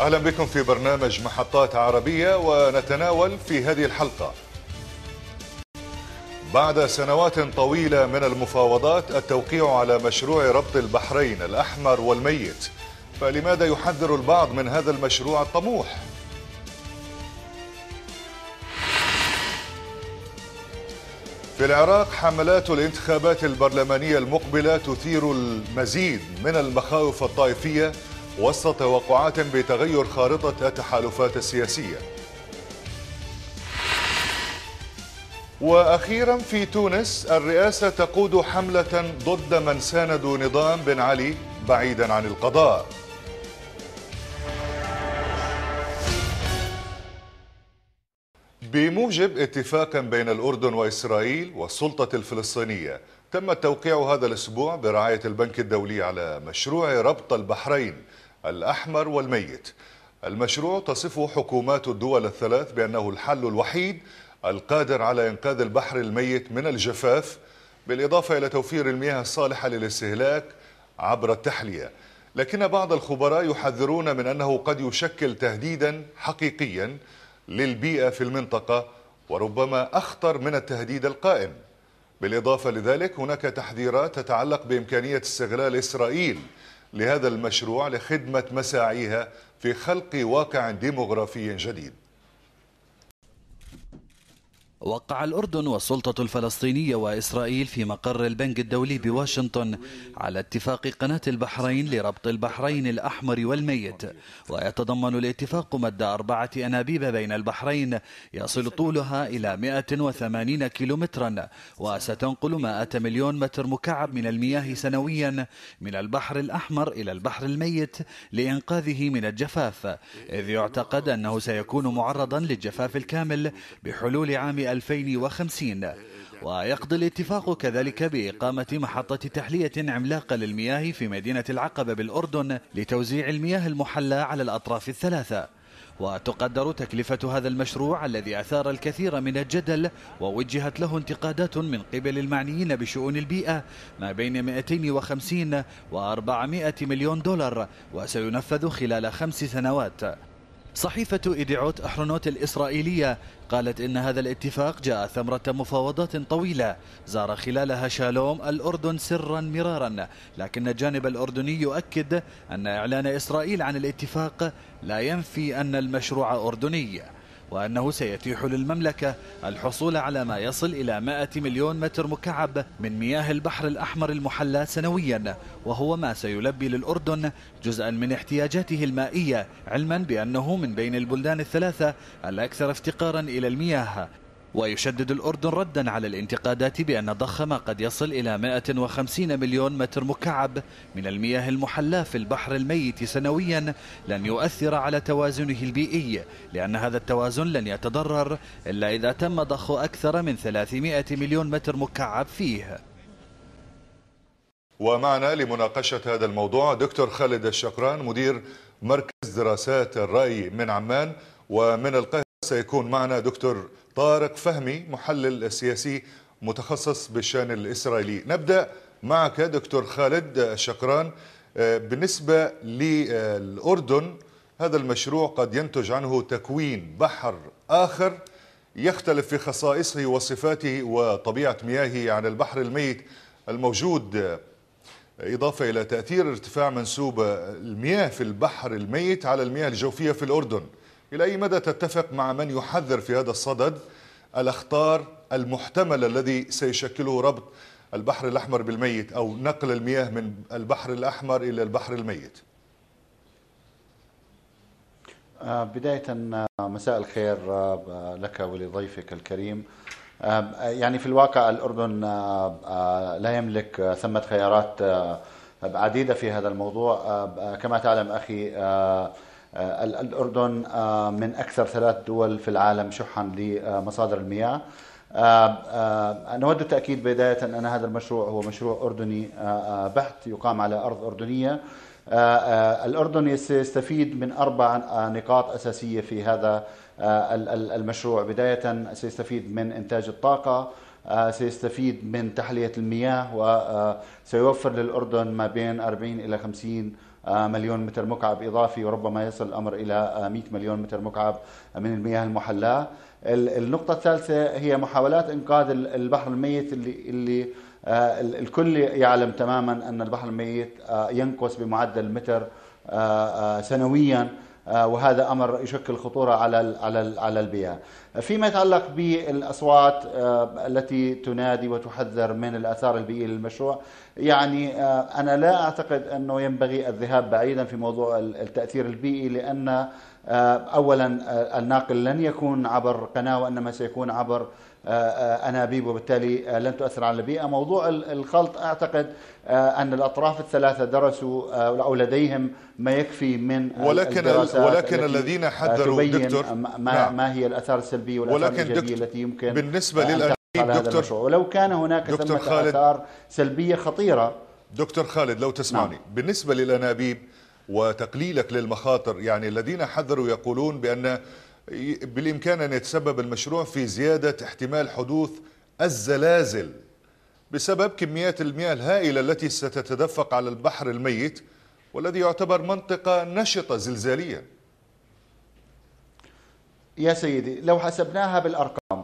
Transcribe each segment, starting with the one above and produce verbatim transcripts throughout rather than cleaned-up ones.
أهلا بكم في برنامج محطات عربية، ونتناول في هذه الحلقة بعد سنوات طويلة من المفاوضات التوقيع على مشروع ربط البحرين الأحمر والميت، فلماذا يحذر البعض من هذا المشروع الطموح؟ في العراق حملات الانتخابات البرلمانية المقبلة تثير المزيد من المخاوف الطائفية وسط توقعات بتغير خارطة التحالفات السياسية. وأخيرا في تونس الرئاسة تقود حملة ضد من ساندوا نظام بن علي بعيدا عن القضاء. بموجب اتفاق بين الأردن وإسرائيل والسلطة الفلسطينية، تم توقيع هذا الأسبوع برعاية البنك الدولي على مشروع ربط البحرين الأحمر والميت. المشروع تصفه حكومات الدول الثلاث بأنه الحل الوحيد القادر على إنقاذ البحر الميت من الجفاف، بالإضافة إلى توفير المياه الصالحة للاستهلاك عبر التحلية. لكن بعض الخبراء يحذرون من أنه قد يشكل تهديدا حقيقيا للبيئة في المنطقة، وربما أخطر من التهديد القائم. بالإضافة لذلك هناك تحذيرات تتعلق بإمكانية استغلال إسرائيل لهذا المشروع لخدمة مساعيها في خلق واقع ديموغرافي جديد. وقع الأردن والسلطة الفلسطينية وإسرائيل في مقر البنك الدولي بواشنطن على اتفاق قناة البحرين لربط البحرين الأحمر والميت، ويتضمن الاتفاق مد أربعة أنابيب بين البحرين يصل طولها إلى مئة وثمانين كيلومترا، وستنقل مئة مليون متر مكعب من المياه سنويا من البحر الأحمر إلى البحر الميت لإنقاذه من الجفاف، إذ يعتقد أنه سيكون معرضا للجفاف الكامل بحلول عام ألفين وخمسين. ويقضي الاتفاق كذلك بإقامة محطة تحلية عملاقة للمياه في مدينة العقبة بالأردن لتوزيع المياه المحلى على الأطراف الثلاثة. وتقدر تكلفة هذا المشروع الذي أثار الكثير من الجدل ووجهت له انتقادات من قبل المعنيين بشؤون البيئة ما بين مئتين وخمسين وأربعمئة مليون دولار، وسينفذ خلال خمس سنوات. صحيفة إيديعوت أحرونوت الإسرائيلية قالت إن هذا الاتفاق جاء ثمرة مفاوضات طويلة زار خلالها شالوم الأردن سرا مرارا، لكن الجانب الأردني يؤكد أن إعلان إسرائيل عن الاتفاق لا ينفي أن المشروع أردني، وأنه سيتيح للمملكة الحصول على ما يصل إلى مئة مليون متر مكعب من مياه البحر الأحمر المحلاة سنويا، وهو ما سيلبي للأردن جزءا من احتياجاته المائية، علما بأنه من بين البلدان الثلاثة الأكثر افتقارا إلى المياه. ويشدد الأردن ردا على الانتقادات بأن ضخ قد يصل إلى مئة وخمسين مليون متر مكعب من المياه المحلاة في البحر الميت سنويا لن يؤثر على توازنه البيئي، لأن هذا التوازن لن يتضرر إلا إذا تم ضخ أكثر من ثلاثمئة مليون متر مكعب فيه. ومعنا لمناقشة هذا الموضوع دكتور خالد الشقران، مدير مركز دراسات الرأي من عمان، ومن القاهرة سيكون معنا دكتور طارق فهمي محلل سياسي متخصص بالشأن الإسرائيلي. نبدأ معك دكتور خالد الشقران. بالنسبة للأردن هذا المشروع قد ينتج عنه تكوين بحر آخر يختلف في خصائصه وصفاته وطبيعة مياهه عن البحر الميت الموجود، إضافة إلى تأثير ارتفاع منسوب المياه في البحر الميت على المياه الجوفية في الأردن. إلى أي مدى تتفق مع من يحذر في هذا الصدد الأخطار المحتملة الذي سيشكله ربط البحر الأحمر بالميت أو نقل المياه من البحر الأحمر إلى البحر الميت؟ بداية مساء الخير لك ولضيفك الكريم. يعني في الواقع الأردن لا يملك ثمة خيارات عديدة في هذا الموضوع. كما تعلم أخي، الأردن من أكثر ثلاث دول في العالم شحا لمصادر المياه. نود التأكيد بداية أن هذا المشروع هو مشروع أردني بحت يقام على أرض أردنية. الأردن سيستفيد من أربع نقاط أساسية في هذا المشروع. بداية سيستفيد من إنتاج الطاقة، سيستفيد من تحلية المياه، وسيوفر للأردن ما بين أربعين إلى خمسين مليون متر مكعب إضافي، وربما يصل الأمر إلى مئة مليون متر مكعب من المياه المحلاة. النقطة الثالثة هي محاولات إنقاذ البحر الميت اللي, اللي الكل يعلم تماما أن البحر الميت ينقص بمعدل متر سنويا، وهذا أمر يشكل خطورة على على على البيئة. فيما يتعلق بالأصوات التي تنادي وتحذر من الآثار البيئية للمشروع، يعني أنا لا أعتقد أنه ينبغي الذهاب بعيدا في موضوع التأثير البيئي، لأن أولا الناقل لن يكون عبر قناة وإنما سيكون عبر أنابيب، وبالتالي لن تؤثر على البيئة. موضوع الخلط أعتقد أن الأطراف الثلاثة درسوا أو لديهم ما يكفي من ولكن الدراسات ولكن الذين حذروا دكتور ما, نعم. ما هي الآثار السلبية والآثار الإيجابية التي يمكن بالنسبة للأنابيب دكتور، ولو كان هناك ثمة آثار سلبية خطيرة. دكتور خالد لو تسمعني، نعم. بالنسبة للأنابيب وتقليلك للمخاطر، يعني الذين حذروا يقولون بأن بالإمكان أن يتسبب المشروع في زيادة احتمال حدوث الزلازل بسبب كميات المياه الهائلة التي ستتدفق على البحر الميت، والذي يعتبر منطقة نشطة زلزاليا. يا سيدي لو حسبناها بالأرقام،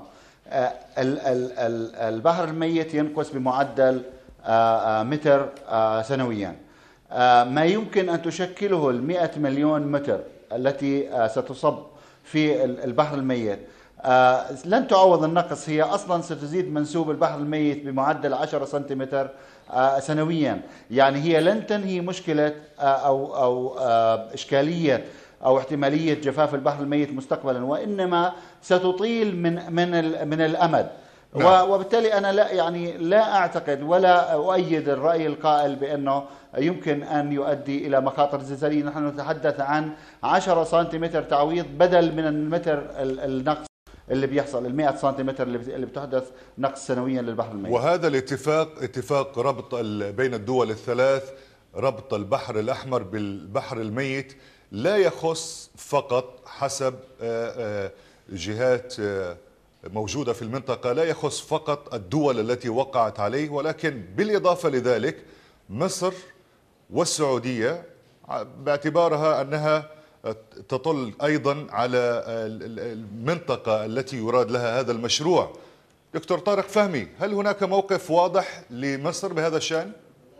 البحر الميت ينقص بمعدل متر سنويا. ما يمكن أن تشكله المئة مليون متر التي ستصب في البحر الميت لن تعوض النقص، هي أصلا ستزيد منسوب البحر الميت بمعدل عشرة سنتيمتر سنويا. يعني هي لن تنهي مشكلة أو, أو إشكالية أو احتمالية جفاف البحر الميت مستقبلا، وإنما ستطيل من من من الأمد. نعم. وبالتالي أنا لا يعني لا أعتقد ولا أؤيد الرأي القائل بأنه يمكن أن يؤدي إلى مخاطر زلزالية. نحن نتحدث عن عشرة سنتيمتر تعويض بدل من المتر النقص اللي بيحصل، المئة سنتيمتر اللي بتحدث نقص سنويا للبحر الميت. وهذا الاتفاق اتفاق ربط بين الدول الثلاث، ربط البحر الأحمر بالبحر الميت، لا يخص فقط حسب جهات موجودة في المنطقة، لا يخص فقط الدول التي وقعت عليه، ولكن بالإضافة لذلك مصر والسعودية باعتبارها أنها تطل أيضا على المنطقة التي يراد لها هذا المشروع. دكتور طارق فهمي، هل هناك موقف واضح لمصر بهذا الشأن؟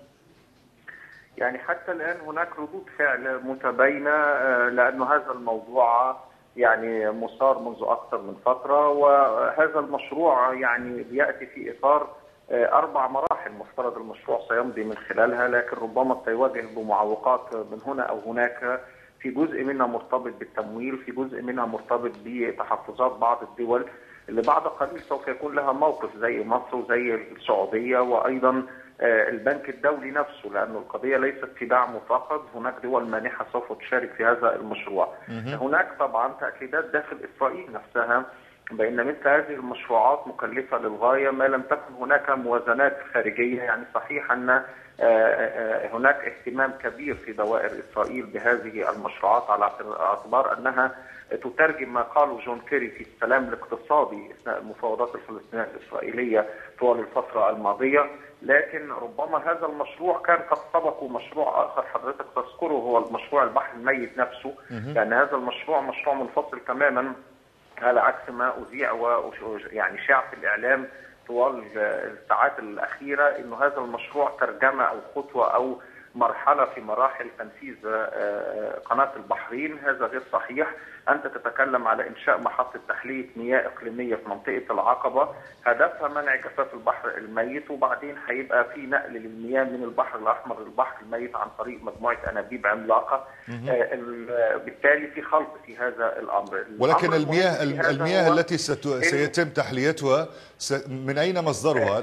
يعني حتى الآن هناك ردود فعل متباينة، لأن هذا الموضوع يعني مثار منذ أكثر من فترة، وهذا المشروع يعني بيأتي في إطار أربع مراحل مفترض المشروع سيمضي من خلالها، لكن ربما سيواجه بمعوقات من هنا أو هناك. في جزء منها مرتبط بالتمويل، في جزء منها مرتبط بتحفظات بعض الدول اللي بعد قليل سوف يكون لها موقف زي مصر وزي السعودية، وأيضا البنك الدولي نفسه، لأن القضية ليست في دعمه فقط، هناك دول مانحة سوف تشارك في هذا المشروع. هناك طبعا تأكيدات داخل إسرائيل نفسها بأن مثل هذه المشروعات مكلفة للغاية ما لم تكن هناك موازنات خارجية. يعني صحيح أن هناك اهتمام كبير في دوائر إسرائيل بهذه المشروعات على اعتبار أنها تترجم ما قاله جون كيري في السلام الاقتصادي أثناء المفاوضات الفلسطينية الإسرائيلية طوال الفترة الماضية، لكن ربما هذا المشروع كان قد سبقه مشروع آخر حضرتك تذكره، هو المشروع البحر الميت نفسه، لأن هذا المشروع مشروع منفصل تماما على عكس ما أذيع ويعني شاع في الإعلام طوال الساعات الأخيرة، إنه هذا المشروع ترجمة أو خطوة أو مرحلة في مراحل تنفيذ قناة البحرين. هذا غير صحيح. أنت تتكلم على إنشاء محطة تحلية مياه إقليمية في منطقة العقبة، هدفها منع جفاف البحر الميت، وبعدين هيبقى في نقل للمياه من البحر الأحمر للبحر الميت عن طريق مجموعة أنابيب عملاقة. بالتالي في خلط في هذا الأمر. ولكن المياه المياه التي سيتم تحليتها من أين مصدرها؟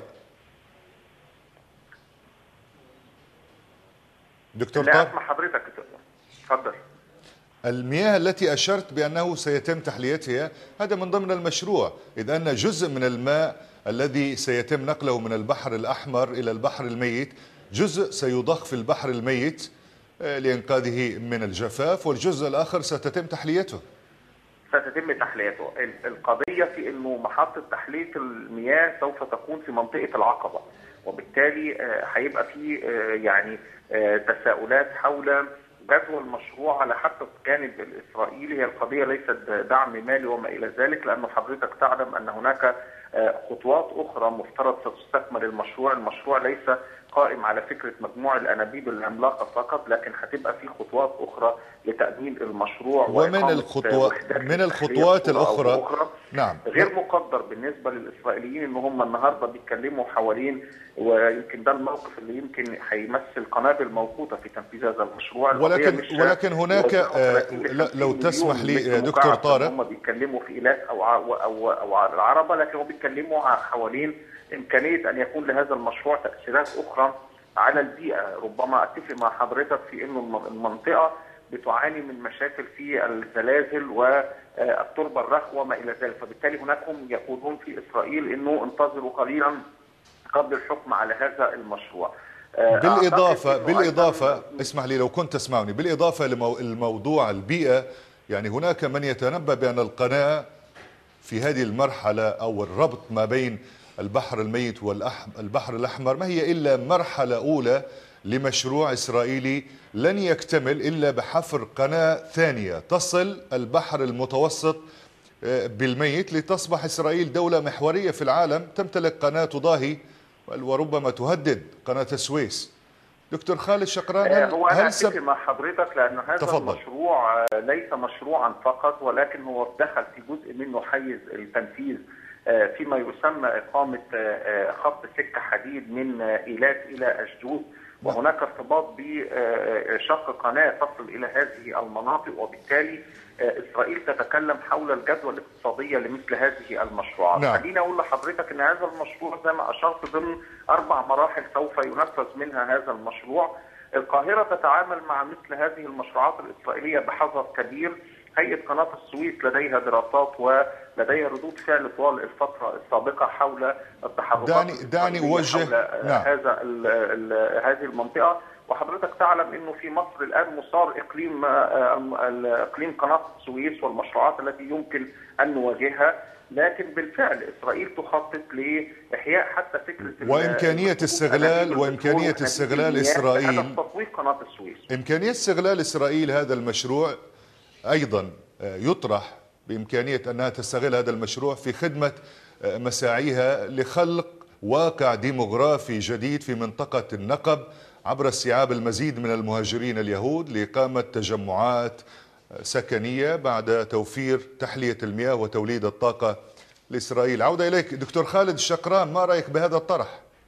دكتور طارق، لا أسمع حضرتك، تفضل. المياه التي أشرت بأنه سيتم تحليتها هذا من ضمن المشروع، إذ أن جزء من الماء الذي سيتم نقله من البحر الأحمر إلى البحر الميت جزء سيضخ في البحر الميت لإنقاذه من الجفاف، والجزء الآخر ستتم تحليته. ستتم تحليته. القضية في أنه محطة تحلية المياه سوف تكون في منطقة العقبة، وبالتالي هيبقى في يعني تساؤلات حول جدوى المشروع على حسب الجانب الإسرائيلي هي القضية ليست دعم مالي وما إلى ذلك، لأنه حضرتك تعلم أن هناك خطوات أخرى مفترض ستستكمل المشروع. المشروع ليس قائم على فكرة مجموع الأنابيب العملاقة فقط، لكن هتبقى في خطوات أخرى لتأمين المشروع ومن الخطوات من الخطوات الأخرى أخرى نعم غير مقدر بالنسبة للإسرائيليين إن هم النهاردة بيتكلموا حوالين، ويمكن ده الموقف اللي يمكن هيمثل قنابل موقوتة في تنفيذ هذا المشروع. ولكن ولكن هناك آه لو تسمح لي دكتور طارق، هم بيتكلموا في إيلات أو أو أو العربة، لكن هم بيتكلموا حوالين إمكانية أن يكون لهذا المشروع تأثيرات أخرى على البيئة. ربما أتفق مع حضرتك في أنه المنطقة بتعاني من مشاكل في الزلازل والتربة الرخوة وما إلى ذلك، فبالتالي هناك هم يقولون في إسرائيل أنه انتظروا قليلا قبل الحكم على هذا المشروع. بالإضافة بالإضافة اسمح لي لو كنت تسمعني، بالإضافة لموضوع البيئة، يعني هناك من يتنبأ بأن القناة في هذه المرحلة أو الربط ما بين البحر الميت والبحر الأحمر ما هي إلا مرحلة أولى لمشروع إسرائيلي لن يكتمل إلا بحفر قناة ثانية تصل البحر المتوسط بالميت لتصبح إسرائيل دولة محورية في العالم تمتلك قناة تضاهي وربما تهدد قناة السويس. دكتور خالد شقران، هل هو أنا أتفق مع حضرتك لأن هذا تفضل. المشروع ليس مشروعا فقط، ولكن هو دخل في جزء منه حيز التنفيذ فيما يسمى إقامة خط سكة حديد من إيلات إلى أشجوز، وهناك ارتباط بشق قناة تصل إلى هذه المناطق، وبالتالي إسرائيل تتكلم حول الجدوى الاقتصادية لمثل هذه المشروعات. نعم. خليني أقول لحضرتك أن هذا المشروع زي ما أشرت ضمن أربع مراحل سوف ينفذ منها هذا المشروع. القاهرة تتعامل مع مثل هذه المشروعات الإسرائيلية بحذر كبير. هيئة قناة السويس لديها دراسات ولديها ردود فعل طوال الفترة السابقة حول التحركات دعني دعني أوجه نعم. هذا ال ال هذه المنطقة، وحضرتك تعلم انه في مصر الان مسار اقليم اقليم قناه السويس والمشروعات التي يمكن ان نواجهها، لكن بالفعل اسرائيل تخطط لاحياء حتى فكره وامكانيه استغلال وامكانيه استغلال اسرائيل تطوير قناه السويس. امكانيه استغلال اسرائيل هذا المشروع ايضا يطرح بامكانيه انها تستغل هذا المشروع في خدمه مساعيها لخلق واقع ديموغرافي جديد في منطقه النقب عبر استيعاب المزيد من المهاجرين اليهود لإقامة تجمعات سكنية بعد توفير تحلية المياه وتوليد الطاقة لإسرائيل. عودة إليك دكتور خالد الشقران، ما رأيك بهذا الطرح؟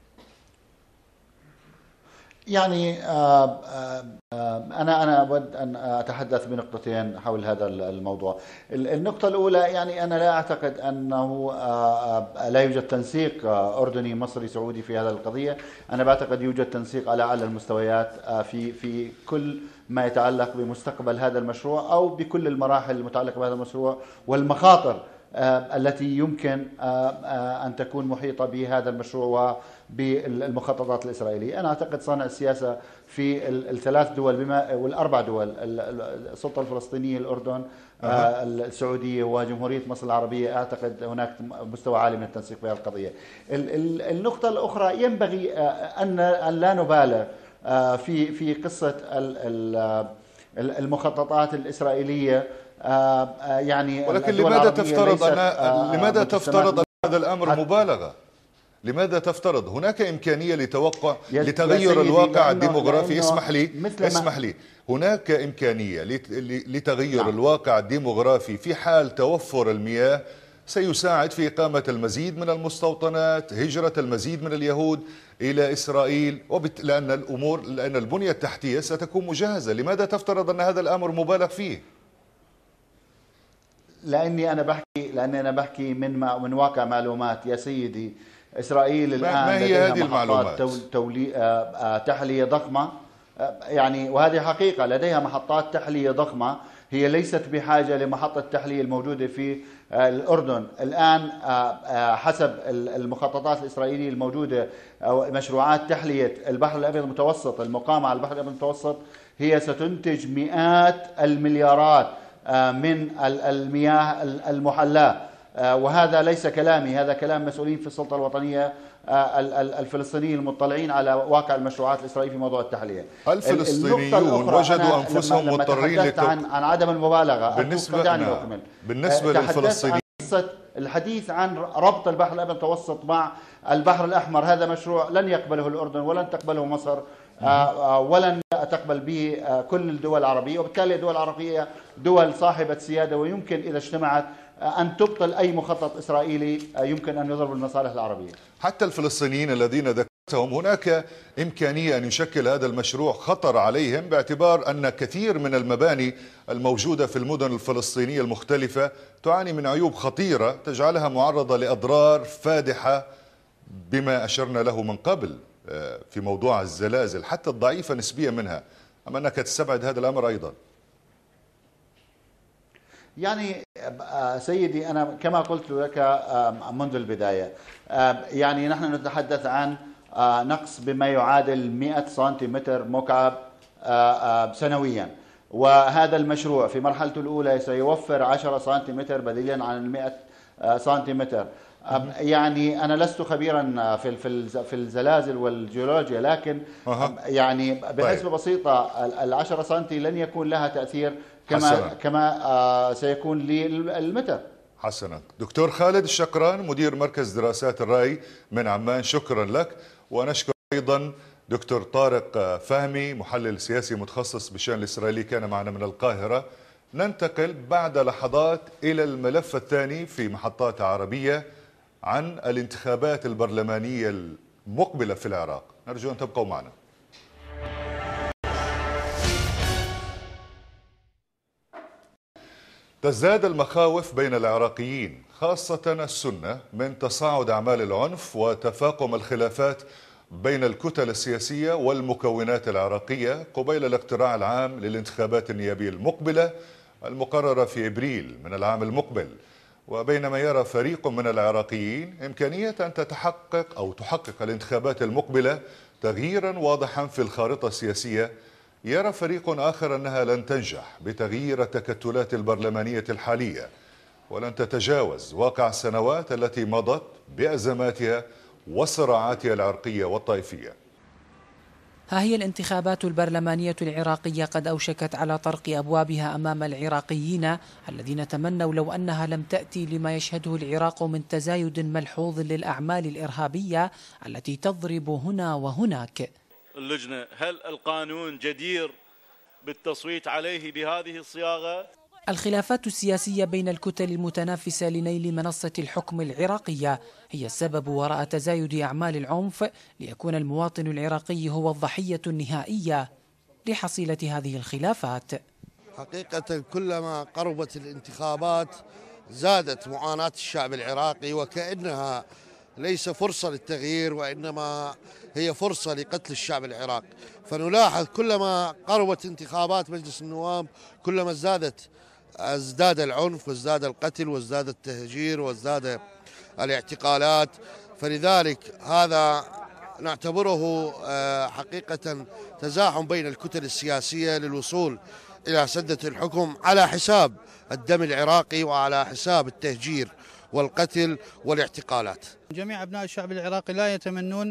يعني آه آه أنا أنا أود أن أتحدث بنقطتين حول هذا الموضوع. النقطة الأولى، يعني أنا لا أعتقد أنه آه لا يوجد تنسيق أردني مصري سعودي في هذه القضية. أنا بعتقد يوجد تنسيق على أعلى المستويات في في كل ما يتعلق بمستقبل هذا المشروع أو بكل المراحل المتعلقة بهذا المشروع والمخاطر التي يمكن أن تكون محيطة بهذا المشروع وبالمخططات الإسرائيلية. أنا أعتقد صانع السياسة في الثلاث دول بما والأربع دول، السلطة الفلسطينية، الأردن، أه. السعودية وجمهورية مصر العربية، أعتقد هناك مستوى عالي من التنسيق في هذه القضية. النقطة الأخرى، ينبغي أن لا نبالغ في في قصة المخططات الإسرائيلية، يعني ولكن لماذا تفترض أن لماذا تفترض أن هذا الأمر مبالغة؟ لماذا تفترض؟ هناك إمكانية لتوقع لتغير الواقع الديموغرافي. اسمح لي اسمح لي هناك إمكانية لتغير نعم. الواقع الديموغرافي في حال توفر المياه سيساعد في إقامة المزيد من المستوطنات، هجرة المزيد من اليهود إلى إسرائيل، وبت... لأن الأمور لأن البنية التحتية ستكون مجهزة. لماذا تفترض أن هذا الأمر مبالغ فيه؟ لأني أنا بحكي لأني أنا بحكي من ما... من واقع معلومات يا سيدي. إسرائيل الآن ما هي هذه المعلومات؟ تول... تولي... تحلية ضخمة، يعني وهذه حقيقة، لديها محطات تحلية ضخمة. هي ليست بحاجة لمحطة التحلية الموجودة في الأردن الآن. حسب المخططات الإسرائيلية الموجودة أو مشروعات تحلية البحر الأبيض المتوسط المقامة على البحر الأبيض المتوسط هي ستنتج مئات المليارات من المياه المحلاة. وهذا ليس كلامي، هذا كلام مسؤولين في السلطة الوطنية الفلسطينيين المطلعين على واقع المشروعات الإسرائيلية في موضوع التحلية. الفلسطينيون وجدوا أنفسهم مضطرين لتوقيع عن عن عدم المبالغة. بالنسبة نعم. بالنسبة للفلسطينيين الحديث عن ربط البحر الأبيض المتوسط مع البحر الأحمر، هذا مشروع لن يقبله الأردن ولن تقبله مصر ولن تقبل به كل الدول العربية، وبالتالي الدول العربية دول صاحبة سيادة، ويمكن إذا اجتمعت أن تبطل أي مخطط إسرائيلي يمكن أن يضرب المصالح العربية. حتى الفلسطينيين الذين ذكرتهم هناك إمكانية أن يشكل هذا المشروع خطر عليهم، باعتبار أن كثير من المباني الموجودة في المدن الفلسطينية المختلفة تعاني من عيوب خطيرة تجعلها معرضة لأضرار فادحة، بما أشرنا له من قبل في موضوع الزلازل حتى الضعيفة نسبيا منها. أما أنك تستبعد هذا الأمر أيضا؟ يعني سيدي أنا كما قلت لك منذ البداية، يعني نحن نتحدث عن نقص بما يعادل مئة سنتيمتر مكعب سنويا، وهذا المشروع في مرحلته الأولى سيوفر عشرة سنتيمتر بديلا عن المئة سنتيمتر. يعني أنا لست خبيرا في في الزلازل والجيولوجيا، لكن يعني بحسبة بسيطة العشرة سنتي لن يكون لها تأثير كما حسنا. كما سيكون للمتر. حسنا. دكتور خالد الشقران مدير مركز دراسات الرأي من عمان، شكرا لك. ونشكر أيضا دكتور طارق فهمي محلل سياسي متخصص بالشأن الإسرائيلي، كان معنا من القاهرة. ننتقل بعد لحظات إلى الملف الثاني في محطات عربية عن الانتخابات البرلمانية المقبلة في العراق. نرجو أن تبقوا معنا. تزداد المخاوف بين العراقيين خاصة السنة من تصاعد أعمال العنف وتفاقم الخلافات بين الكتل السياسية والمكونات العراقية قبيل الاقتراع العام للانتخابات النيابية المقبلة المقررة في إبريل من العام المقبل. وبينما يرى فريق من العراقيين إمكانية أن تتحقق أو تحقق الانتخابات المقبلة تغييرا واضحا في الخارطة السياسية، يرى فريق آخر أنها لن تنجح بتغيير التكتلات البرلمانية الحالية، ولن تتجاوز واقع السنوات التي مضت بأزماتها وصراعاتها العرقية والطائفية. ها هي الانتخابات البرلمانية العراقية قد أوشكت على طرق أبوابها أمام العراقيين الذين تمنوا لو أنها لم تأتي لما يشهده العراق من تزايد ملحوظ للأعمال الإرهابية التي تضرب هنا وهناك. اللجنة، هل القانون جدير بالتصويت عليه بهذه الصياغة؟ الخلافات السياسية بين الكتل المتنافسة لنيل منصة الحكم العراقية هي السبب وراء تزايد أعمال العنف، ليكون المواطن العراقي هو الضحية النهائية لحصيلة هذه الخلافات. حقيقة كلما قربت الانتخابات زادت معاناة الشعب العراقي، وكأنها ليس فرصة للتغيير وإنما هي فرصة لقتل الشعب العراقي. فنلاحظ كلما قربت انتخابات مجلس النواب كلما زادت ازداد العنف وازداد القتل وازداد التهجير وازداد الاعتقالات. فلذلك هذا نعتبره حقيقة تزاحم بين الكتل السياسية للوصول إلى سدة الحكم على حساب الدم العراقي وعلى حساب التهجير والقتل والاعتقالات. جميع أبناء الشعب العراقي لا يتمنون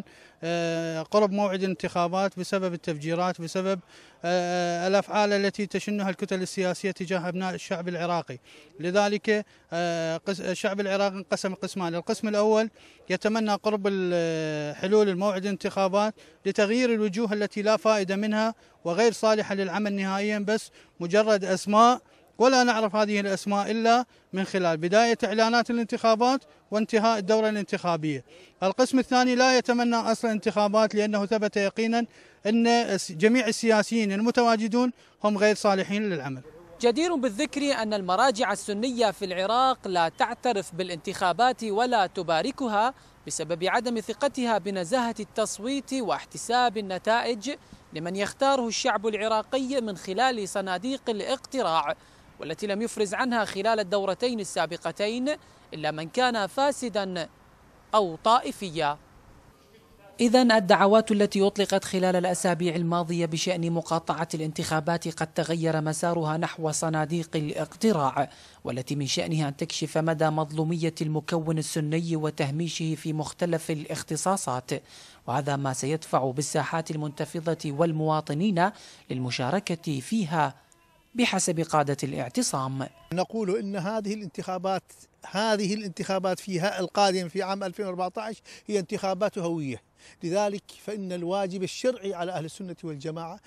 قرب موعد الانتخابات بسبب التفجيرات، بسبب الأفعال التي تشنها الكتل السياسية تجاه أبناء الشعب العراقي. لذلك الشعب العراقي انقسم قسمان. القسم الأول يتمنى قرب حلول الموعد الانتخابات لتغيير الوجوه التي لا فائدة منها وغير صالحة للعمل نهائيا، بس مجرد أسماء، ولا نعرف هذه الأسماء إلا من خلال بداية إعلانات الانتخابات وانتهاء الدورة الانتخابية. القسم الثاني لا يتمنى أصل انتخابات، لأنه ثبت يقينا أن جميع السياسيين المتواجدون هم غير صالحين للعمل. جدير بالذكر أن المراجع السنية في العراق لا تعترف بالانتخابات ولا تباركها بسبب عدم ثقتها بنزاهة التصويت واحتساب النتائج لمن يختاره الشعب العراقي من خلال صناديق الاقتراع، والتي لم يفرز عنها خلال الدورتين السابقتين إلا من كان فاسدا أو طائفيا. إذن الدعوات التي أطلقت خلال الأسابيع الماضية بشأن مقاطعة الانتخابات قد تغير مسارها نحو صناديق الاقتراع، والتي من شأنها أن تكشف مدى مظلومية المكون السني وتهميشه في مختلف الاختصاصات، وهذا ما سيدفع بالساحات المنتفضة والمواطنين للمشاركة فيها بحسب قادة الاعتصام. نقول إن هذه الانتخابات هذه الانتخابات فيها القادمة في عام ألفين وأربعة عشر هي انتخابات هوية، لذلك فإن الواجب الشرعي على أهل السنة والجماعة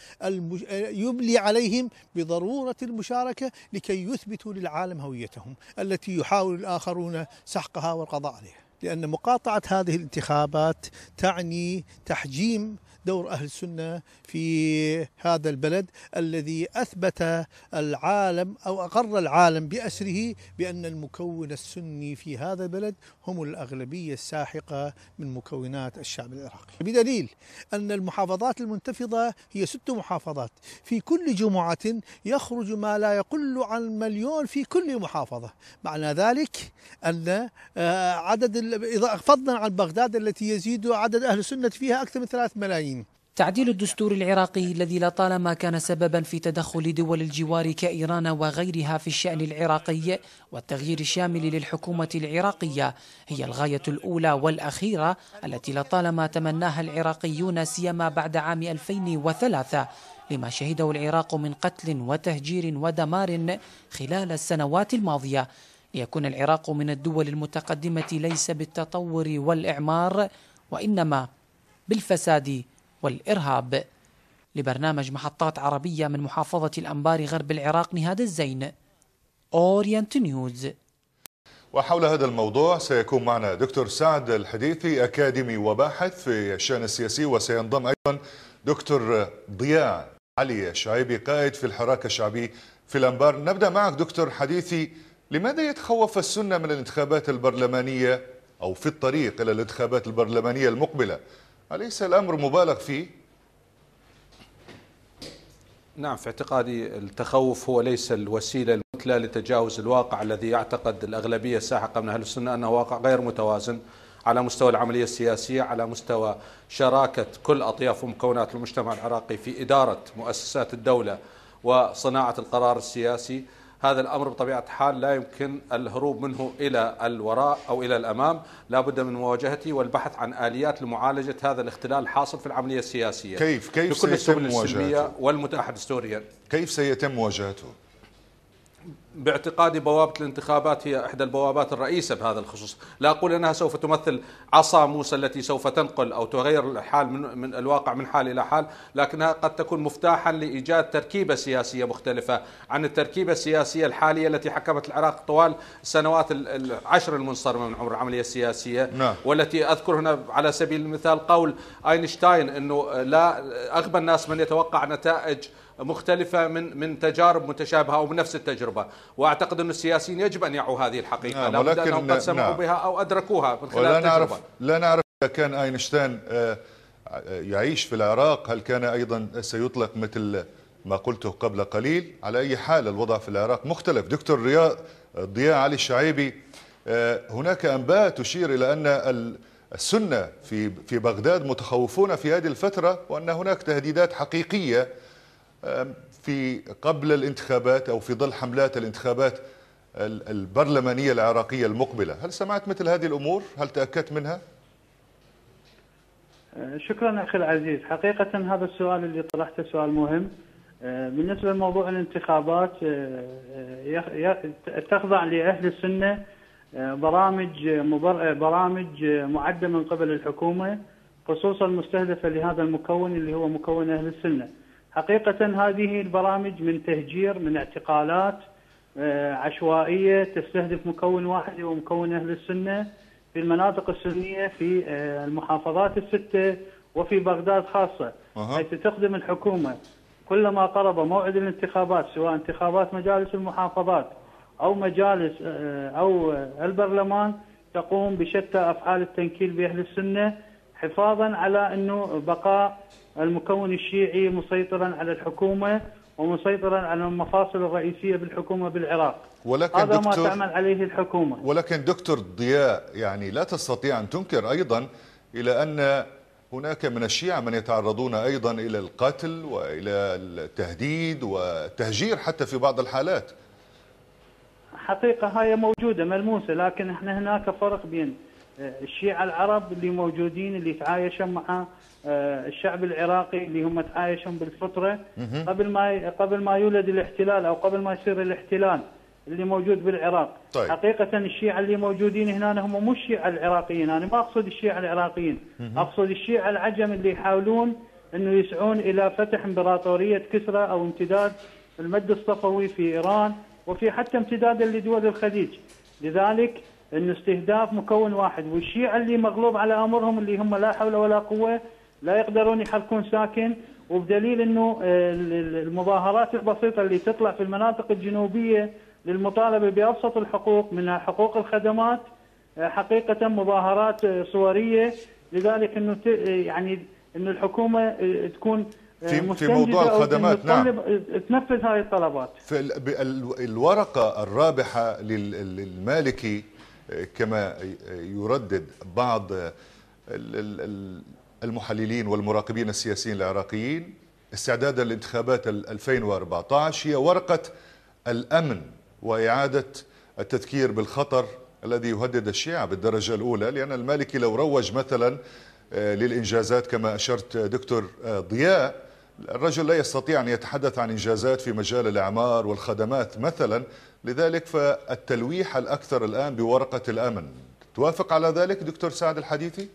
يملي عليهم بضرورة المشاركة لكي يثبتوا للعالم هويتهم التي يحاول الآخرون سحقها والقضاء عليها، لأن مقاطعة هذه الانتخابات تعني تحجيم دور أهل السنة في هذا البلد الذي أثبت العالم أو أقر العالم بأسره بأن المكون السني في هذا البلد هم الأغلبية الساحقة من مكونات الشعب العراقي، بدليل أن المحافظات المنتفضة هي ست محافظات، في كل جمعة يخرج ما لا يقل عن مليون في كل محافظة، معنى ذلك أن عدد فضلا عن بغداد التي يزيد عدد أهل السنة فيها أكثر من ثلاث ملايين. تعديل الدستور العراقي الذي لطالما كان سببا في تدخل دول الجوار كإيران وغيرها في الشأن العراقي والتغيير الشامل للحكومة العراقية هي الغاية الأولى والأخيرة التي لطالما تمناها العراقيون سيما بعد عام ألفين وثلاثة لما شهده العراق من قتل وتهجير ودمار خلال السنوات الماضية، ليكون العراق من الدول المتقدمة ليس بالتطور والإعمار وإنما بالفساد والإرهاب. لبرنامج محطات عربية من محافظة الأنبار غرب العراق، نهاد الزين، أورينت نيوز. وحول هذا الموضوع سيكون معنا دكتور سعد الحديثي، أكاديمي وباحث في الشأن السياسي، وسينضم أيضا دكتور ضياء علي الشعيبي قائد في الحراك الشعبي في الأنبار. نبدأ معك دكتور حديثي، لماذا يتخوف السنة من الانتخابات البرلمانية أو في الطريق إلى الانتخابات البرلمانية المقبلة؟ أليس الأمر مبالغ فيه؟ نعم، في اعتقادي التخوف هو ليس الوسيلة المثلى لتجاوز الواقع الذي يعتقد الأغلبية الساحقة من أهل السنة أنه واقع غير متوازن على مستوى العملية السياسية، على مستوى شراكة كل أطياف ومكونات المجتمع العراقي في إدارة مؤسسات الدولة وصناعة القرار السياسي. هذا الأمر بطبيعة الحال لا يمكن الهروب منه إلى الوراء أو إلى الأمام، لا بد من مواجهته والبحث عن آليات لمعالجة هذا الاختلال الحاصل في العملية السياسية كيف كيف بكل السبل سيتم السلمية والمتاحة دستوريا. كيف سيتم مواجهته؟ باعتقادي بوابة الانتخابات هي إحدى البوابات الرئيسة بهذا الخصوص، لا أقول أنها سوف تمثل عصا موسى التي سوف تنقل أو تغير الحال من, من الواقع من حال إلى حال، لكنها قد تكون مفتاحا لإيجاد تركيبة سياسية مختلفة عن التركيبة السياسية الحالية التي حكمت العراق طوال السنوات العشر المنصرمة من عمر العملية السياسية. نعم. والتي أذكر هنا على سبيل المثال قول أينشتاين أنه لا أغبى الناس من يتوقع نتائج مختلفة من من تجارب متشابهة أو من نفس التجربة، وأعتقد أن السياسيين يجب أن يعوا هذه الحقيقة. نعم، لابد أنهم قد سمعوا نعم. بها أو أدركوها من خلال ولا التجربة. نعرف لا نعرف إذا كان أينشتاين يعيش في العراق هل كان أيضا سيطلق مثل ما قلته قبل قليل. على أي حال الوضع في العراق مختلف. دكتور ضياء ضياء علي الشعيبي، هناك أنباء تشير إلى أن السنة في في بغداد متخوفون في هذه الفترة، وأن هناك تهديدات حقيقية في قبل الانتخابات أو في ظل حملات الانتخابات البرلمانية العراقية المقبلة. هل سمعت مثل هذه الأمور؟ هل تأكدت منها؟ شكرا أخي العزيز. حقيقة هذا السؤال اللي طرحته سؤال مهم. بالنسبة لموضوع الانتخابات تخضع لأهل السنة برامج برامج معدة من قبل الحكومة، خصوصا مستهدفة لهذا المكون اللي هو مكون أهل السنة. حقيقة هذه البرامج من تهجير، من اعتقالات عشوائية تستهدف مكون واحد ومكون أهل السنة في المناطق السنية في المحافظات الستة وفي بغداد خاصة، حيث تخدم الحكومة كلما قرب موعد الانتخابات، سواء انتخابات مجالس المحافظات أو مجالس أو البرلمان، تقوم بشتى أفعال التنكيل بأهل السنة حفاظا على أنه بقاء المكون الشيعي مسيطرا على الحكومة ومسيطرا على المفاصل الرئيسية بالحكومة بالعراق. ولكن هذا دكتور ما تعمل عليه الحكومة. ولكن دكتور ضياء، يعني لا تستطيع أن تنكر أيضا إلى أن هناك من الشيعة من يتعرضون أيضا إلى القتل وإلى التهديد والتهجير حتى في بعض الحالات. حقيقة هاي موجودة ملموسة، لكن احنا هناك فرق بين الشيعة العرب اللي موجودين اللي تعايشون مع الشعب العراقي اللي هم تعايشون بالفطرة قبل ما قبل ما يولد الاحتلال او قبل ما يصير الاحتلال اللي موجود بالعراق. طيب. حقيقة الشيعة اللي موجودين هنا هم مش الشيعة العراقيين، انا ما اقصد الشيعة العراقيين، اقصد الشيعة العجم اللي يحاولون انه يسعون الى فتح امبراطورية كسرى او امتداد المد الصفوي في ايران وفي حتى امتدادا لدول الخليج. لذلك انه استهداف مكون واحد، والشيعة اللي مغلوب على امرهم اللي هم لا حول ولا قوة لا يقدرون يحركون ساكن، وبدليل انه المظاهرات البسيطة اللي تطلع في المناطق الجنوبية للمطالبة بأبسط الحقوق منها حقوق الخدمات حقيقة مظاهرات صورية. لذلك انه يعني انه الحكومة تكون في في موضوع الخدمات نعم تنفذ هذه الطلبات. في الورقة الرابحة للمالكي كما يردد بعض المحللين والمراقبين السياسيين العراقيين استعدادا لانتخابات ألفين وأربعة عشر هي ورقة الأمن وإعادة التذكير بالخطر الذي يهدد الشيعة بالدرجة الأولى، لأن المالكي لو روج مثلا للإنجازات كما أشرت دكتور ضياء، الرجل لا يستطيع أن يتحدث عن إنجازات في مجال الإعمار والخدمات مثلا، لذلك فالتلويح الأكثر الآن بورقة الأمن. توافق على ذلك دكتور سعد الحديثي؟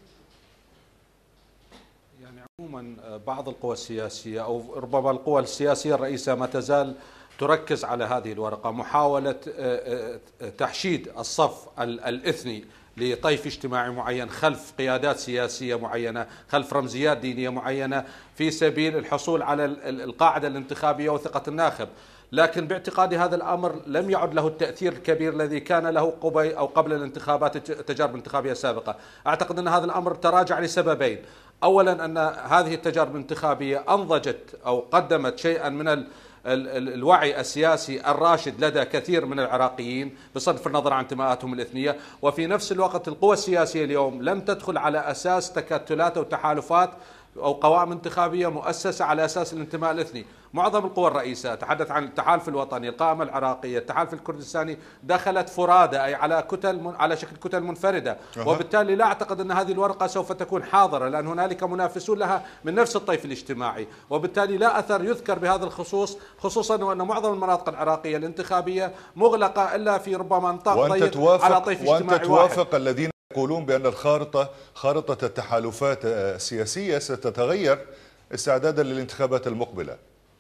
يعني عموما بعض القوى السياسية أو ربما القوى السياسية الرئيسة ما تزال تركز على هذه الورقة، محاولة تحشيد الصف الإثني لطيف اجتماعي معين خلف قيادات سياسية معينة، خلف رمزيات دينية معينة في سبيل الحصول على القاعدة الانتخابية وثقة الناخب. لكن باعتقادي هذا الأمر لم يعد له التأثير الكبير الذي كان له قبل أو قبل الانتخابات التجارب الانتخابية السابقة. أعتقد أن هذا الأمر تراجع لسببين. أولا أن هذه التجارب الانتخابية أنضجت أو قدمت شيئا من الوعي السياسي الراشد لدى كثير من العراقيين بصرف النظر عن انتماءاتهم الإثنية، وفي نفس الوقت القوى السياسية اليوم لم تدخل على أساس تكتلات أو تحالفات أو قوائم انتخابية مؤسسة على أساس الانتماء الإثني. معظم القوى الرئيسة، تحدث عن التحالف الوطني، القائمة العراقية، التحالف الكردستاني، دخلت فرادى أي على كتل على شكل كتل منفردة، وبالتالي لا أعتقد أن هذه الورقة سوف تكون حاضرة، لأن هنالك منافسون لها من نفس الطيف الاجتماعي، وبالتالي لا أثر يذكر بهذا الخصوص، خصوصا وأن معظم المناطق العراقية الانتخابية مغلقة إلا في ربما نطاق ضيق على طيف اجتماعي واحد. وأنت توافق الذين يقولون بأن الخارطة خارطة التحالفات السياسية ستتغير استعدادا للانتخابات المقبلة؟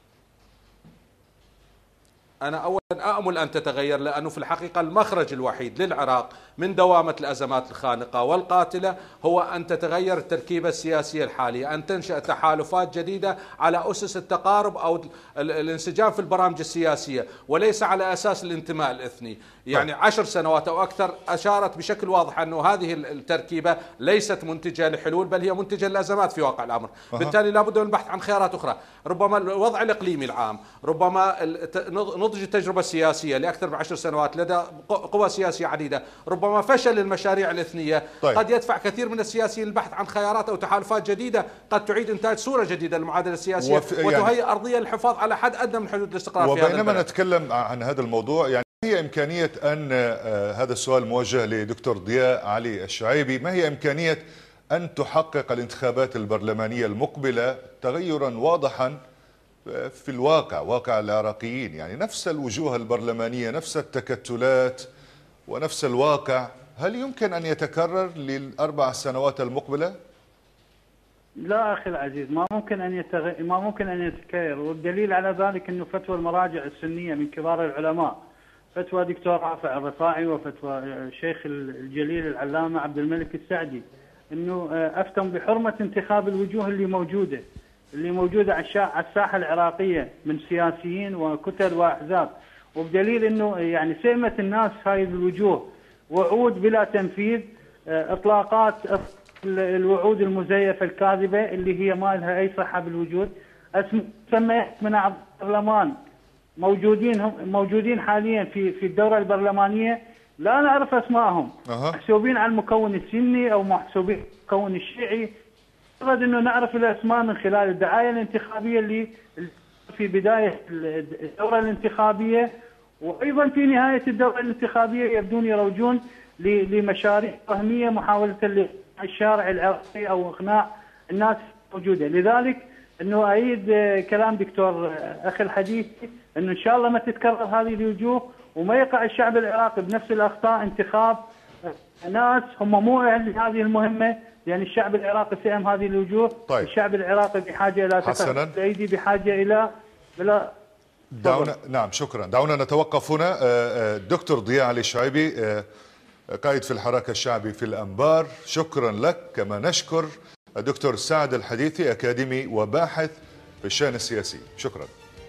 أنا أولا أأمل أن تتغير، لأنه في الحقيقة المخرج الوحيد للعراق من دوامة الأزمات الخانقة والقاتلة هو أن تتغير التركيبة السياسية الحالية، أن تنشأ تحالفات جديدة على أسس التقارب أو الانسجام في البرامج السياسية وليس على أساس الانتماء الإثني. يعني عشر سنوات أو أكثر أشارت بشكل واضح أنه هذه التركيبة ليست منتجة لحلول بل هي منتجة للأزمات في واقع الأمر. بالتالي لابد من البحث عن خيارات أخرى، ربما الوضع الإقليمي العام، ربما نضج التجربة السياسية لأكثر من عشر سنوات لدى قوى سياسية عديدة، ربما فشل المشاريع الإثنية. طيب. قد يدفع كثير من السياسيين للبحث عن خيارات أو تحالفات جديدة قد تعيد إنتاج صورة جديدة للمعادلة السياسية وف... يعني وتهيئ أرضية للحفاظ على حد أدنى من حدود الاستقرار في هذا البلد. وبينما نتكلم عن هذا الموضوع، يعني ما هي إمكانية أن هذا السؤال موجه لدكتور ضياء علي الشعيبي، ما هي إمكانية أن تحقق الانتخابات البرلمانية المقبلة تغيرا واضحا في الواقع، واقع العراقيين، يعني نفس الوجوه البرلمانية، نفس التكتلات ونفس الواقع، هل يمكن أن يتكرر للأربع سنوات المقبلة؟ لا أخي العزيز، ما ممكن أن يتغ... ما ممكن أن يتكرر، والدليل على ذلك أنه فتوى المراجع السنية من كبار العلماء، فتوى دكتور رافع الرفاعي وفتوى الشيخ الجليل العلامة عبد الملك السعدي، أنه أفتم بحرمة انتخاب الوجوه اللي موجودة اللي موجودة على الساحة العراقية من سياسيين وكتل وأحزاب، وبدليل أنه يعني سئمة الناس هاي الوجوه، وعود بلا تنفيذ، إطلاقات الوعود المزيفة الكاذبة اللي هي ما لها أي صحة بالوجود. سميت من أعضاء البرلمان موجودين هم موجودين حاليا في في الدورة البرلمانية لا نعرف أسمائهم، أه. محسوبين على المكون السني أو محسوبين على المكون الشيعي، مجرد انه نعرف الاسماء من خلال الدعايه الانتخابيه اللي في بدايه الدوره الانتخابيه، وايضا في نهايه الدوره الانتخابيه يبدون يروجون لمشاريع وهميه محاوله الشارع العراقي او اقناع الناس الموجوده. لذلك انه اعيد كلام دكتور اخي الحديث انه ان شاء الله ما تتكرر هذه الوجوه وما يقع الشعب العراقي بنفس الاخطاء انتخاب ناس هم مو اهل هذه المهمه، لان الشعب العراقي سئم هذه الوجوه. طيب. الشعب العراقي بحاجه الى حسنا ايدي، بحاجه الى الى دعونا نعم شكرا. دعونا نتوقف هنا. الدكتور ضياء علي الشعيبي قائد في الحراك الشعبي في الأنبار، شكرا لك. كما نشكر الدكتور سعد الحديثي أكاديمي وباحث في الشأن السياسي، شكرا.